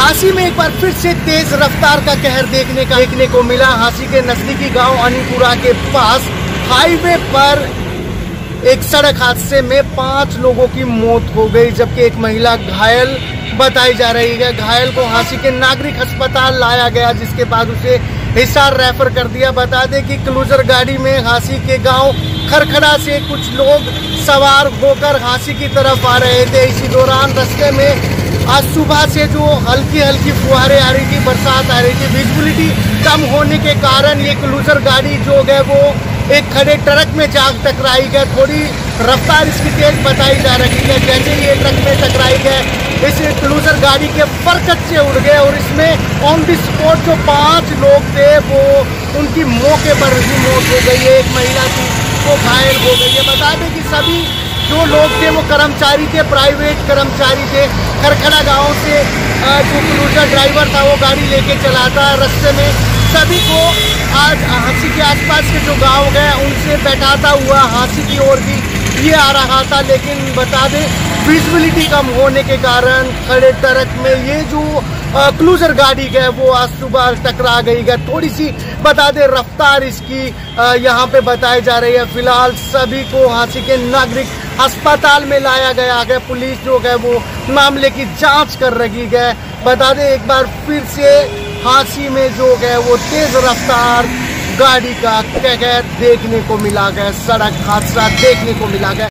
हांसी में एक बार फिर से तेज रफ्तार का कहर देखने को मिला। हांसी के नजदीकी गांव अनीपुरा के पास हाईवे पर एक सड़क हादसे में 5 लोगों की मौत हो गई, जबकि एक महिला घायल बताई जा रही है। घायल को हांसी के नागरिक अस्पताल लाया गया, जिसके बाद उसे हिसार रेफर कर दिया। बता दें कि क्रूजर गाड़ी में हांसी के गांव खरखड़ा से कुछ लोग सवार होकर हांसी की तरफ आ रहे थे। इसी दौरान रास्ते में आज सुबह से जो हल्की फुहारें आ रही थी, बरसात आ रही थी, विजिबिलिटी कम होने के कारण ये क्रूजर गाड़ी जो है वो एक खड़े ट्रक में जा टकराई है। थोड़ी रफ्तार इसकी तेज बताई जा रही है। जैसे ही ये ट्रक में टकराई है, इस क्रूजर गाड़ी के परकच्चे उड़ गए और इसमें ऑन द स्पॉट जो 5 लोग थे वो उनकी मौके पर ही मौत हो गई है। एक महिला थी वो घायल हो गई है। बता दें कि सभी जो लोग थे वो कर्मचारी थे, प्राइवेट कर्मचारी थे। खरखड़ा गांव से जो क्रूजर ड्राइवर था वो गाड़ी लेके चलाता। रास्ते में सभी को आज हांसी के आसपास के जो गांव गए उनसे बैठाता हुआ हांसी की ओर भी ये आ रहा था। लेकिन बता दें विजिबिलिटी कम होने के कारण खड़े ट्रक में ये जो क्रूजर गाड़ी है वो आज सुबह टकरा गई है। थोड़ी सी बता दें रफ्तार इसकी यहाँ पे बताई जा रही है। फिलहाल सभी को हांसी के नागरिक अस्पताल में लाया गया है। पुलिस जो है वो मामले की जांच कर रही है। बता दें एक बार फिर से हांसी में जो है वो तेज रफ्तार गाड़ी का कहर देखने को मिला है, सड़क हादसा देखने को मिला है।